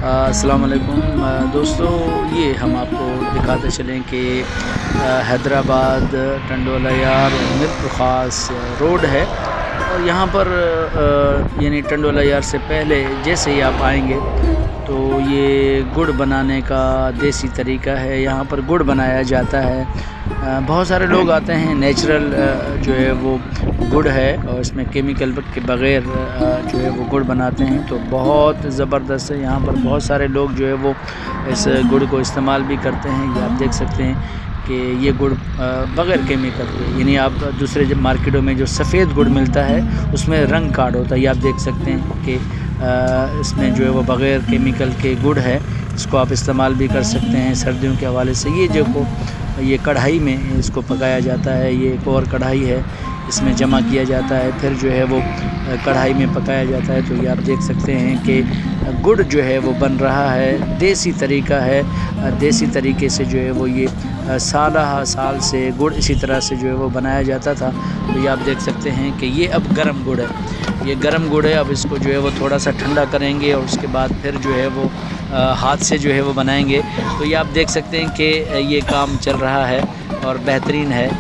अस्सलाम वालेकुम दोस्तों, ये हम आपको दिखाते चलें कि हैदराबाद टंडोला यार मिर्प ख़ास रोड है। और यहाँ पर यानी टंडोला यार से पहले जैसे ही आप आएंगे तो ये गुड़ बनाने का देसी तरीका है। यहाँ पर गुड़ बनाया जाता है। बहुत सारे लोग आते हैं, नेचुरल जो है वो गुड़ है और इसमें केमिकल के बग़ैर जो है वो गुड़ बनाते हैं, तो बहुत ज़बरदस्त है। यहाँ पर बहुत सारे लोग जो है वो इस गुड़ को इस्तेमाल भी करते हैं। ये आप देख सकते हैं कि ये गुड़ बग़ैर केमिकल के, यानी आप दूसरे जब मार्केटों में जो सफ़ेद गुड़ मिलता है उसमें रंग कार्ड होता है। ये आप देख सकते हैं कि इसमें जो है वो बग़ैर केमिकल के गुड़ है। इसको आप इस्तेमाल भी कर सकते हैं सर्दियों के हवाले से। ये जो को ये कढ़ाई में इसको पकाया जाता है। ये एक और कढ़ाई है, इसमें जमा किया जाता है, फिर जो है वो कढ़ाई में पकाया जाता है। तो ये आप देख सकते हैं कि गुड़ जो है वो बन रहा है, देसी तरीका है। देसी तरीके से जो है वो ये साल से गुड़ इसी तरह से जो है वो बनाया जाता था। तो ये आप देख सकते हैं कि ये अब गर्म गुड़ है, ये गर्म गुड़ है। अब इसको जो है वो थोड़ा सा ठंडा करेंगे और उसके बाद फिर जो है वो हाथ से जो है वो बनाएंगे। तो ये आप देख सकते हैं कि ये काम चल रहा है और बेहतरीन है।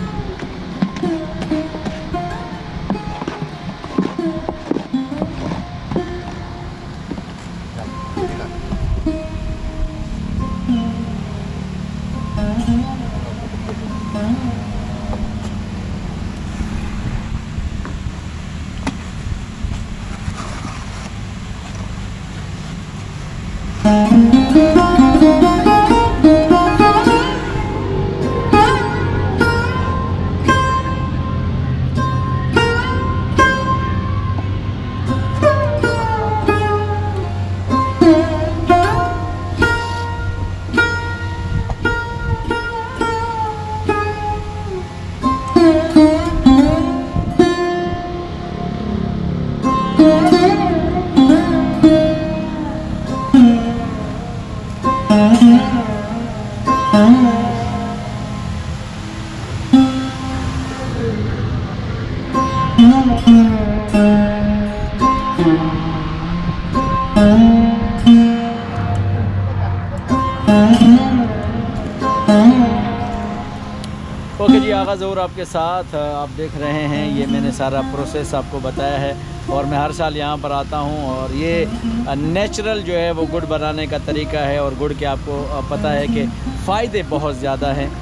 ओके जी, आगा ज़हूर आपके साथ। आप देख रहे हैं ये मैंने सारा प्रोसेस आपको बताया है और मैं हर साल यहाँ पर आता हूँ। और ये नेचुरल जो है वो गुड़ बनाने का तरीका है। और गुड़ के आपको पता है कि फ़ायदे बहुत ज़्यादा हैं।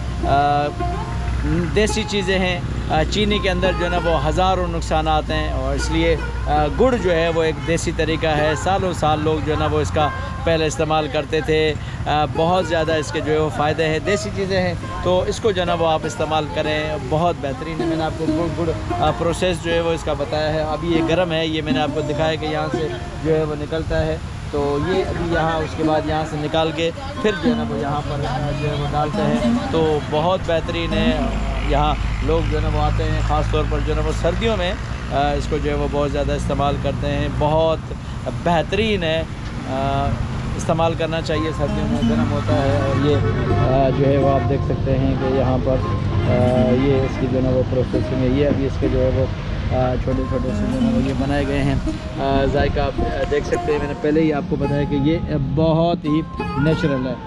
देसी चीज़ें हैं, चीनी के अंदर जो है ना वो हज़ारों नुकसानात हैं। और इसलिए गुड़ जो है वो एक देसी तरीका है। सालों साल लोग जो है ना वो इसका पहले इस्तेमाल करते थे। बहुत ज़्यादा इसके जो है वो फ़ायदे हैं, देसी चीज़ें हैं, तो इसको जो है ना वो आप इस्तेमाल करें, बहुत बेहतरीन है। मैंने आपको गुड़ प्रोसेस जो है वो इसका बताया है। अभी ये गर्म है, ये मैंने आपको दिखाया कि यहाँ से जो है वो निकलता है। तो ये अभी यहाँ उसके बाद यहाँ से निकाल के फिर जो है ना वो यहाँ पर जो है वो डालते हैं। तो बहुत बेहतरीन है। यहाँ लोग जो है ना वो आते हैं, ख़ास तौर पर जो है ना वो सर्दियों में इसको जो है वो बहुत ज़्यादा इस्तेमाल करते हैं। बहुत बेहतरीन है, इस्तेमाल करना चाहिए। सर्दियों में गर्म होता है। और ये जो है वो आप देख सकते हैं कि यहाँ पर ये इसकी जो है ना वो प्रोसेसिंग है। ये अभी इसके जो है वो छोटे छोटे से जो है वो ये बनाए गए हैं। जायका आप देख सकते हैं, मैंने पहले ही आपको बताया कि ये बहुत ही नेचुरल है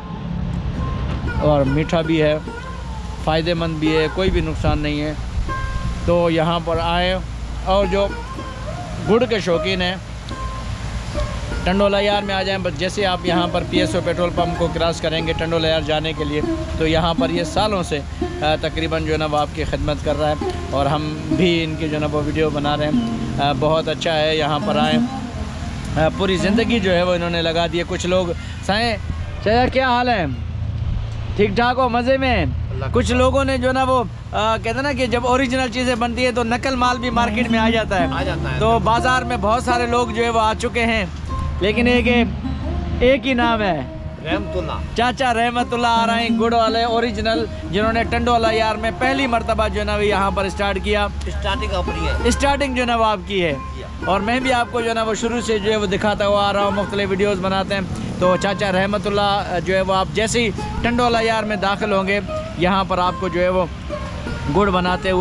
और मीठा भी है, फ़ायदेमंद भी है, कोई भी नुकसान नहीं है। तो यहाँ पर आए और जो गुड़ के शौकीन हैं टंडोला यार में आ जाएं। बस जैसे आप यहाँ पर PSO पेट्रोल पंप को क्रॉस करेंगे टंडोला यार जाने के लिए, तो यहाँ पर ये सालों से तकरीबन जो है ना वो आपकी खिदमत कर रहा है। और हम भी इनकी जो है ना वो वीडियो बना रहे हैं। बहुत अच्छा है, यहाँ पर आएँ। पूरी ज़िंदगी जो है वो इन्होंने लगा दी है। कुछ लोग साएँ चाचा क्या हाल है, ठीक ठाक हो, मज़े में? कुछ लोगों ने जो है ना वो कहते हैं ना कि जब ओरिजिनल चीज़ें बनती है तो नकल माल भी मार्केट में आ जाता है। तो बाज़ार में बहुत सारे लोग जो है वो आ चुके हैं, लेकिन एक ही नाम है, रहमतुल्ला। चाचा रहमतुल्ला आ रहे हैं, गुड़ वाले ओरिजिनल, जिन्होंने टंडोला यार में पहली मरतबा जो है ना वो यहाँ पर स्टार्ट किया। स्टार्टिंग अपनी है, स्टार्टिंग जो है ना वो आपकी है। और मैं भी आपको जो है ना वो शुरू से जो है वो दिखाता हुआ आ रहा हूँ, मुख्तलिफ वीडियोस बनाते हैं। तो चाचा रहमतुल्ला जो है वो आप जैसे ही टंडोला यार में दाखिल होंगे, यहाँ पर आपको जो है वो गुड़ बनाते हुए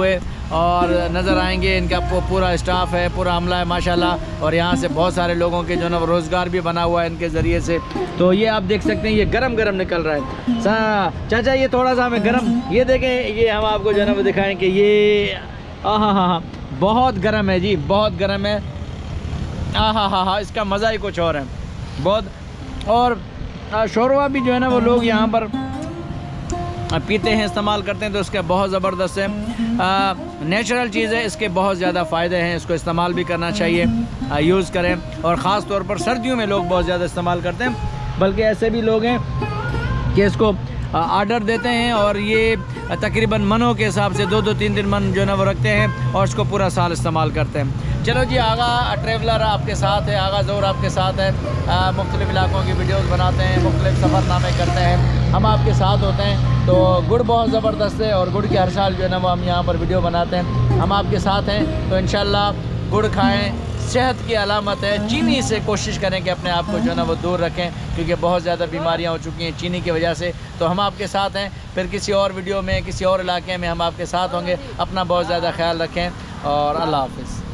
और नज़र आएंगे। इनका पूरा स्टाफ है, पूरा अमला है माशाल्लाह, और यहाँ से बहुत सारे लोगों के जो ना रोज़गार भी बना हुआ है इनके ज़रिए से। तो ये आप देख सकते हैं, ये गरम गरम निकल रहा है। चाचा ये थोड़ा सा हमें गरम, ये देखें, ये हम आपको जो है ना वो दिखाएँ कि ये हाँ बहुत गरम है जी, बहुत गरम है। हाँ, इसका मज़ा ही कुछ और है बहुत। और शोरवा भी जो है ना वो लोग यहाँ पर पीते हैं, इस्तेमाल करते हैं, तो इसका बहुत ज़बरदस्त है। नेचुरल चीज़ है, इसके बहुत ज़्यादा फ़ायदे हैं, इसको इस्तेमाल भी करना चाहिए, यूज़ करें। और ख़ास तौर पर सर्दियों में लोग बहुत ज़्यादा इस्तेमाल करते हैं, बल्कि ऐसे भी लोग हैं कि इसको आर्डर देते हैं और ये तकरीबन मनों के हिसाब से 2-2, 3-3 मन जो है ना वो रखते हैं और इसको पूरा साल इस्तेमाल करते हैं। चलो जी, आगा ट्रैवलर आपके साथ है, आगा ज़ोर आपके साथ है, मुख्तलिफ़ इलाकों की वीडियोस बनाते हैं, मुख्तलिफ़ सफ़रनामे करते हैं, हम आपके साथ होते हैं। तो गुड़ बहुत ज़बरदस्त है और गुड़ की हर साल जो है ना वो हम यहाँ पर वीडियो बनाते हैं, हम आपके साथ हैं। तो इंशाल्लाह गुड़ खाएँ, सेहत की अलामत है। चीनी से कोशिश करें कि अपने आप को जो है ना वो दूर रखें, क्योंकि बहुत ज़्यादा बीमारियां हो चुकी हैं चीनी की वजह से। तो हम आपके साथ हैं, फिर किसी और वीडियो में किसी और इलाके में हम आपके साथ होंगे। अपना बहुत ज़्यादा ख्याल रखें और अल्लाह हाफ़िज़।